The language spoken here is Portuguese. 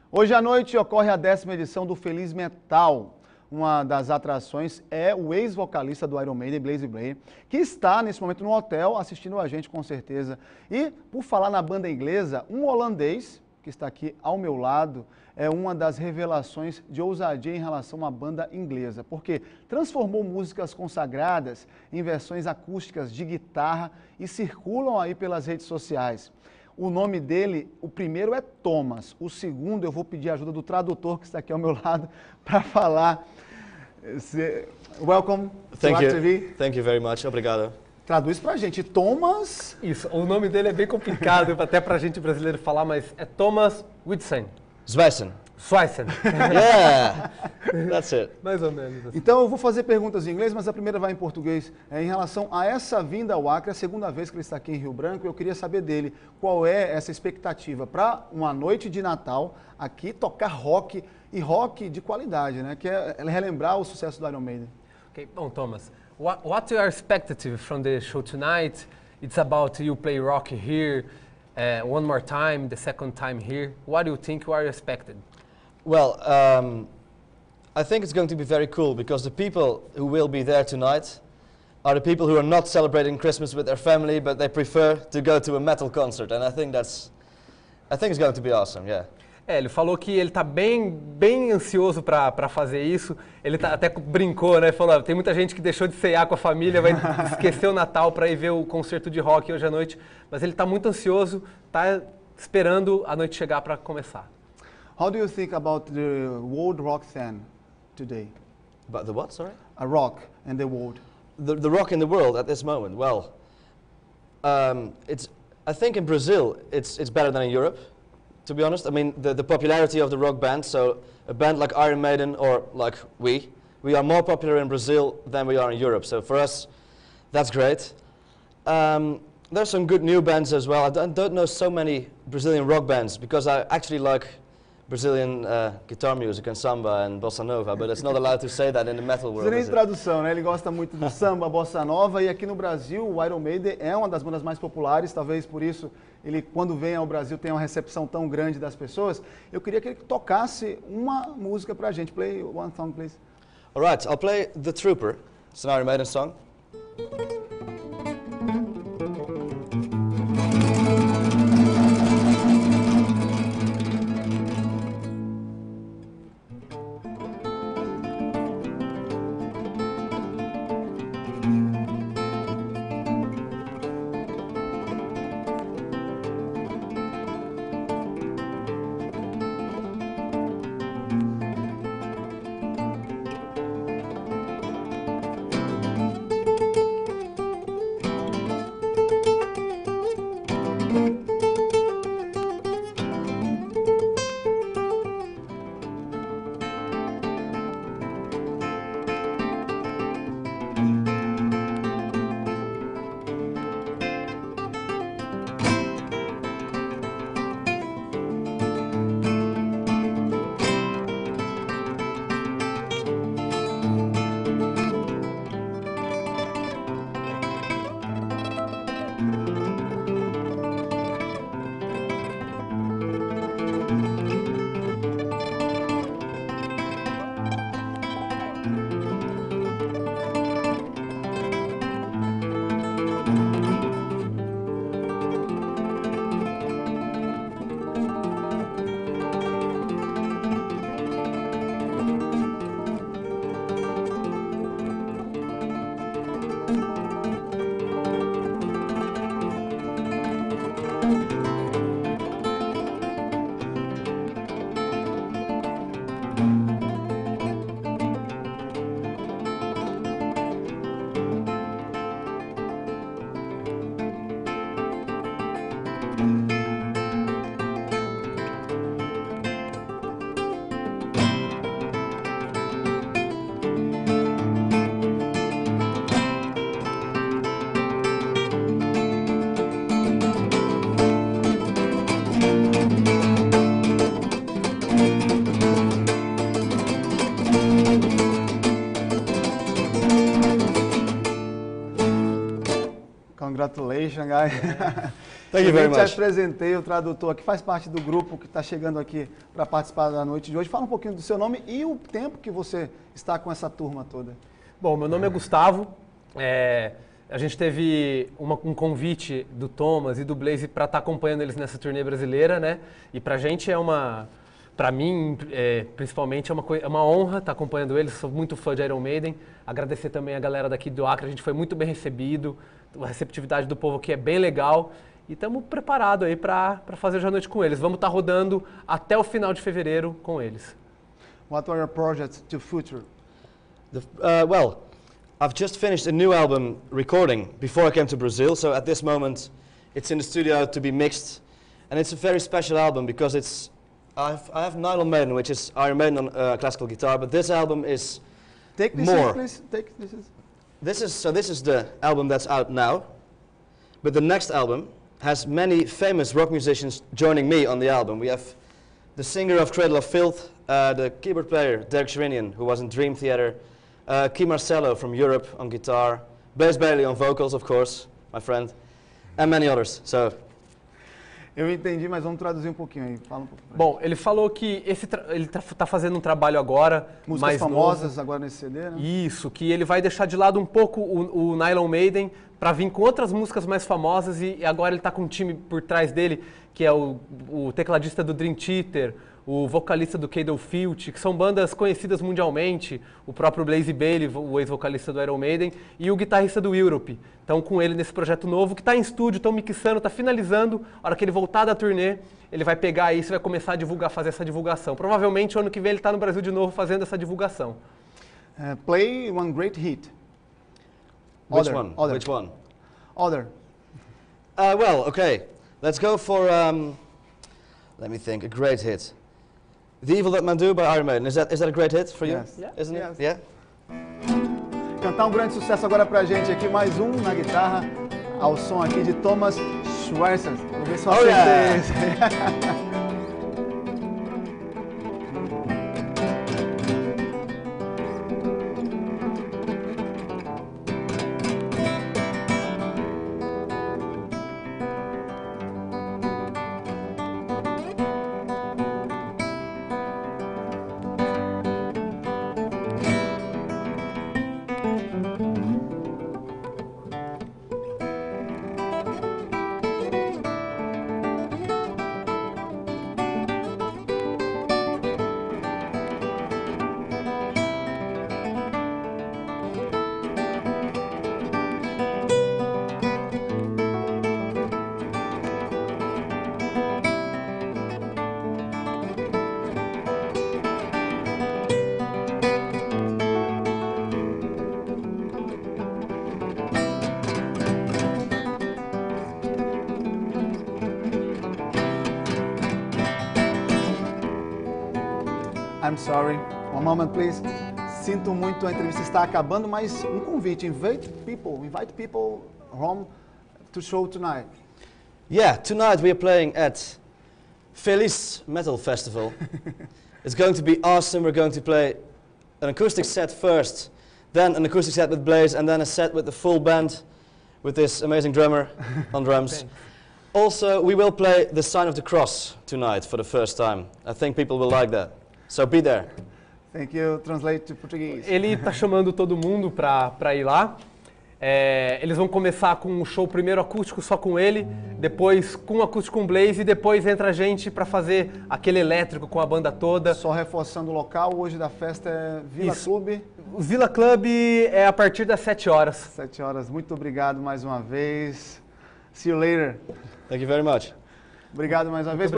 Hoje à noite ocorre a 10ª edição do Feliz Metal. Uma das atrações é o ex-vocalista do Iron Maiden, Blaze Bayley, que está nesse momento no hotel assistindo a gente com certeza. E, por falar na banda inglesa, um holandês, que está aqui ao meu lado, é uma das revelações de ousadia em relação à banda inglesa, porque transformou músicas consagradas em versões acústicas de guitarra e circulam aí pelas redes sociais. O nome dele, o primeiro é Thomas, o segundo eu vou pedir a ajuda do tradutor que está aqui ao meu lado para falar. Welcome to RTV. Thank you very much. Obrigado. Traduz pra gente, Thomas... Isso, o nome dele é bem complicado até pra gente brasileiro falar, mas é Thomas Whitson. Zweissen. Sweissen. Yeah, that's it. Mais ou menos assim. Então eu vou fazer perguntas em inglês, mas a primeira vai em português. Em relação a essa vinda ao Acre, a segunda vez que ele está aqui em Rio Branco, eu queria saber dele qual é essa expectativa para uma noite de Natal aqui tocar rock, e rock de qualidade, né? Que é relembrar o sucesso do Iron Maiden. Okay, bom, Thomas, what you are expected from the show tonight? It's about you play rock here, one more time, the second time here. What do you think you are expected? Well, I think it's going to be very cool because the people who will be there tonight are the people who are not celebrating Christmas with their family, but they prefer to go to a metal concert, and I think it's going to be awesome, yeah. Ele falou que ele está bem ansioso para fazer isso. Ele até brincou, né? Falou, tem muita gente que deixou de ceiar com a família, vai esquecer o Natal para ir ver o concerto de rock hoje à noite. Mas ele está muito ansioso, está esperando a noite chegar para começar. How do you think about the world rock scene today? About the what, sorry? A rock and the world. The rock in the world at this moment, well, I think in Brazil it's better than in Europe. To be honest, I mean, the popularity of the rock band, so a band like Iron Maiden or like we are more popular in Brazil than we are in Europe, so for us, that's great. There's some good new bands as well. I don't know so many Brazilian rock bands, because I actually like Brazilian guitar music and samba and bossa nova, but it's not allowed to say that in the metal world. Não precisa nem tradução, né? Ele gosta muito do samba, bossa nova, e aqui no Brasil o Iron Maiden é uma das bandas mais populares, talvez por isso ele, quando vem ao Brasil, tem uma recepção tão grande das pessoas. Eu queria que ele tocasse uma música pra gente. Play one song, please. All right, I'll play The Trooper. It's an Iron Maiden song. Congratulations, guys. Thank you very Eu te much. apresentei o tradutor que faz parte do grupo que está chegando aqui para participar da noite de hoje. Fala um pouquinho do seu nome e o tempo que você está com essa turma toda. Bom, meu nome é Gustavo. A gente teve um convite do Thomas e do Blaze para estar acompanhando eles nessa turnê brasileira, né? E pra gente pra mim, principalmente, é uma honra estar acompanhando eles. Sou muito fã de Iron Maiden. Agradecer também a galera daqui do Acre. A gente foi muito bem recebido. A receptividade do povo aqui é bem legal. E estamos preparados aí para fazer hoje à noite com eles. Vamos estar rodando até o final de fevereiro com eles. What are your projects to future? Well, I've just finished a new album recording before I came to Brazil, so at this moment it's in the studio to be mixed, and it's a very special album because I have Nylon Maiden, which is Iron Maiden on classical guitar, but this album is Take this more. in, please. Take this. This is the album that's out now, but the next album has many famous rock musicians joining me on the album. We have the singer of Cradle of Filth, the keyboard player Derek Sherinian, who was in Dream Theater, Key Marcello from Europe on guitar, Blaze Bailey on vocals, of course, my friend, and many others. So, Eu entendi, mas vamos traduzir um pouquinho aí. Fala um pouco. Bom, ele falou que ele tá fazendo um trabalho agora Músicas mais famosas novo. agora nesse CD, né? Isso, que ele vai deixar de lado um pouco o Nylon Maiden para vir com outras músicas mais famosas e agora ele está com um time por trás dele, que é o tecladista do Dream Theater, o vocalista do Cradle of Filth, que são bandas conhecidas mundialmente, o próprio Blaze Bailey, o ex-vocalista do Iron Maiden, e o guitarrista do Europe. Então, com ele nesse projeto novo, que está em estúdio, estão mixando, está finalizando. A hora que ele voltar da turnê, ele vai pegar isso e vai começar a divulgar, fazer essa divulgação. Provavelmente, o ano que vem, ele está no Brasil de novo fazendo essa divulgação. Play one great hit. which Other, one? other. Which one? Other. Well, okay, let's go for, let me think, a great hit. The Evil That Men Do by Iron Maiden. Is that a great hit for you? Yes. Yeah. Isn't Yes. it? Yeah? Cantar um grande sucesso agora pra gente aqui, mais um na guitarra, ao som aqui de Thomas Schweitzer. Vou ver se eu Oh, acertei yeah. esse. I'm sorry. One moment, please. Sinto muito, a entrevista está acabando, mas um convite. Invite people home to show tonight. Yeah, tonight we are playing at Feliz Metal Festival. It's going to be awesome. We're going to play an acoustic set first, then an acoustic set with Blaze, and then a set with the full band with this amazing drummer on drums. Also, we will play The Sign of the Cross tonight for the first time. I think people will like that. So be there. Thank you. Translate to Portuguese. Ele está chamando todo mundo para ir lá. Eles vão começar com um show primeiro acústico só com ele, depois com acústico com Blaze e depois entra a gente para fazer aquele elétrico com a banda toda. Só reforçando o local, hoje da festa é Vila Isso. Clube, O Villa Club é a partir das 7 horas. 7 horas. Muito obrigado mais uma vez. See you later. Thank you very much. Obrigado mais uma vez.